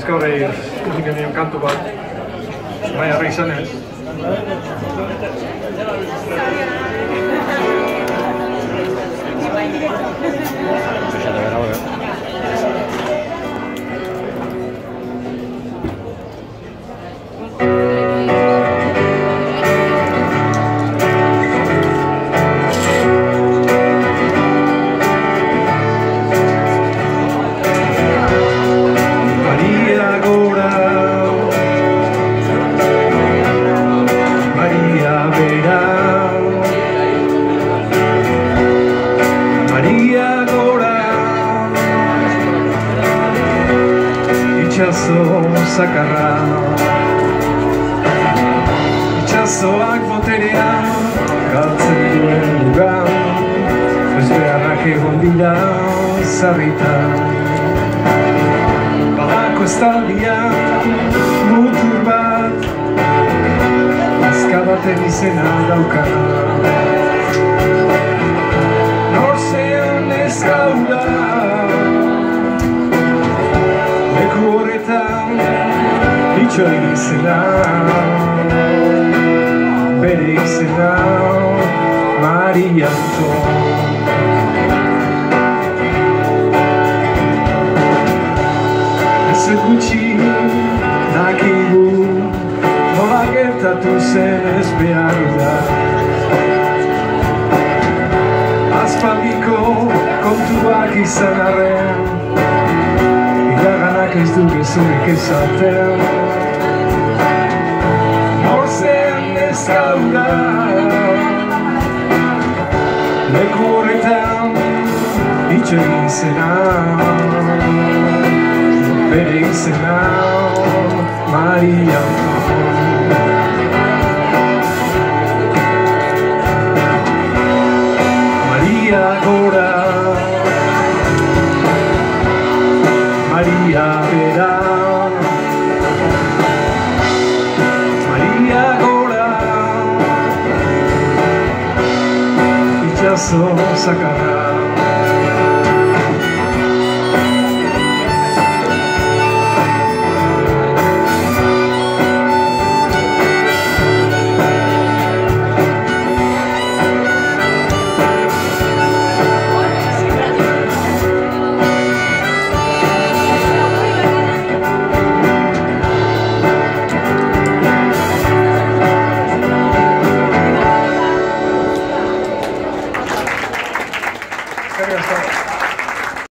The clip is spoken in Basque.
Bizkaure ikusi genion kantu bat, Maiarra izanez. Zakarra itxasoak boterean galtzen duen lugan ez beharrak egon dira zarritan badako estaldian mutur bat azka baten izena daukana norzean ez gaura leku horretan itxoin izena bere izena Maria Anton ez gutxi dakigu nola gertatu zen ez behar da aspaldiko kontuak izan arren iraganak ez du gezurik ezaten norzen ez gauda leku horretan itxoin izena bere izena Maria Anton Maria gora Maria bera Maria gora itxaso zakarra